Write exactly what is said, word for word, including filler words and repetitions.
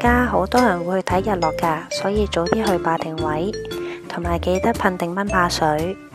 家好多人會去睇日落㗎，所以早啲去霸定位，同埋記得噴定蚊怕水。